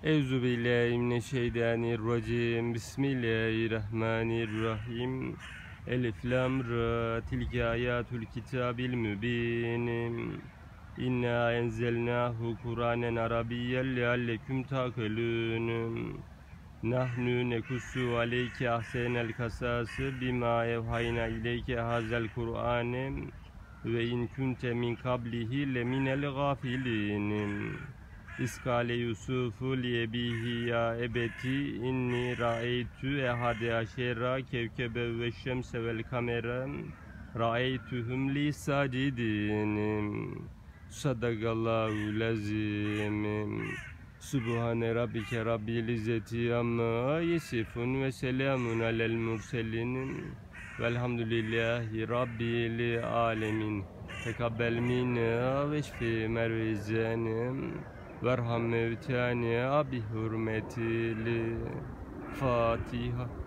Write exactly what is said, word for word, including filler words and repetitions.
Euzu billahi mineşşeytanirracim. Bismillahirrahmanirrahim. Elif lam ra. Tilke ayatul kitabil mübin. İnna enzelnahu Kur'anen Arabiyyen lealleküm takilun. Nahnu nekussu aleyke ahsenel kasası bima evhayna ileyke hazel Kur'ane ve in kunte min kablihi leminel gafilin. İskale Yusufu liyebihi ya ebeti inni ra'eytü ehade aşera kevkebe ve şemse vel kamera ra'eytühüm li sacidin. Sadakallahu lazim. Subhane rabbike rabbil izzeti amma yesifun ve selamun alel murselin velhamdülillahi rabbil alemin. Tekabbel minna ve şfi mervizenim verham mevtani abi hürmetili Fatiha.